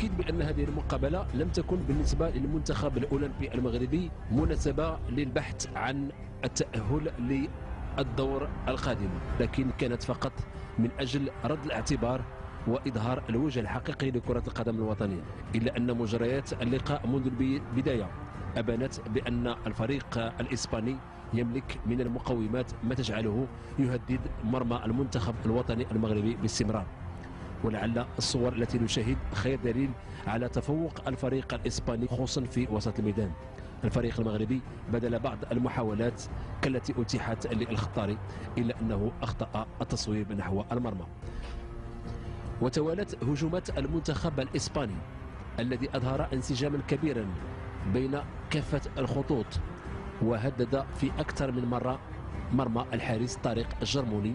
التأكيد بأن هذه المقابلة لم تكن بالنسبة للمنتخب الأولمبي المغربي مناسبة للبحث عن التأهل للدور القادم، لكن كانت فقط من أجل رد الاعتبار وإظهار الوجه الحقيقي لكرة القدم الوطنية. إلا أن مجريات اللقاء منذ البداية أبانت بأن الفريق الإسباني يملك من المقومات ما تجعله يهدد مرمى المنتخب الوطني المغربي باستمرار. ولعل الصور التي نشاهد خير دليل على تفوق الفريق الإسباني خصوصا في وسط الميدان. الفريق المغربي بذل بعض المحاولات كالتي أتيحت للخطاري، إلا أنه أخطأ التصويب نحو المرمى. وتوالت هجومات المنتخب الإسباني الذي أظهر انسجاما كبيرا بين كافة الخطوط، وهدد في أكثر من مرة مرمى الحارس طارق الجرموني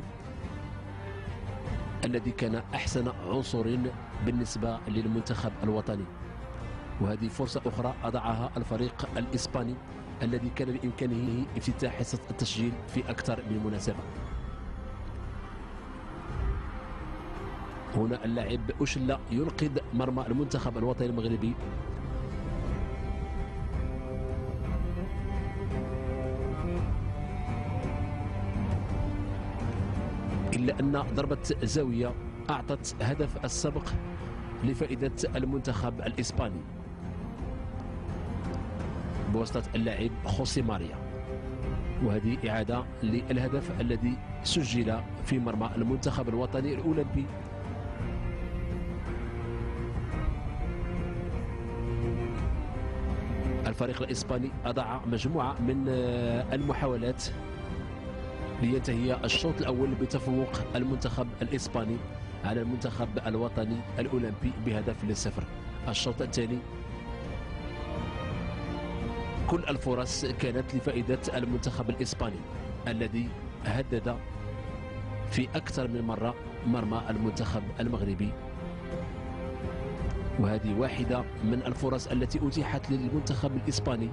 الذي كان أحسن عنصر بالنسبة للمنتخب الوطني. وهذه فرصة أخرى أضاعها الفريق الإسباني الذي كان بإمكانه افتتاح حصة التسجيل في أكثر من مناسبة. هنا اللاعب أشلا ينقذ مرمى المنتخب الوطني المغربي، إلا أن ضربة زاوية أعطت هدف السبق لفائدة المنتخب الإسباني بواسطة اللاعب خوسي ماريا. وهذه إعادة للهدف الذي سجل في مرمى المنتخب الوطني الأولمبي. الفريق الإسباني أضاع مجموعة من المحاولات لينتهي الشوط الأول بتفوق المنتخب الإسباني على المنتخب الوطني الأولمبي ب1-0. الشوط الثاني كل الفرص كانت لفائدة المنتخب الإسباني الذي هدد في أكثر من مرة مرمى المنتخب المغربي. وهذه واحدة من الفرص التي أتيحت للمنتخب الإسباني.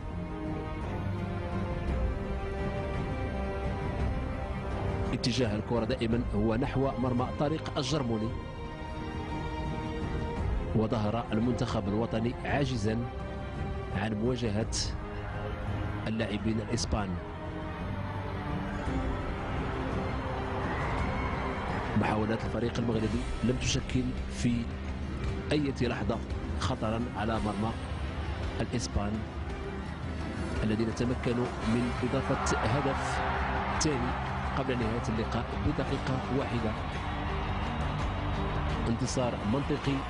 اتجاه الكرة دائما هو نحو مرمى طارق الجرموني، وظهر المنتخب الوطني عاجزا عن مواجهة اللاعبين الإسبان. محاولات الفريق المغربي لم تشكل في أي لحظة خطرا على مرمى الإسبان الذين تمكنوا من إضافة هدف ثاني قبل نهاية اللقاء بدقيقة واحدة. انتصار منطقي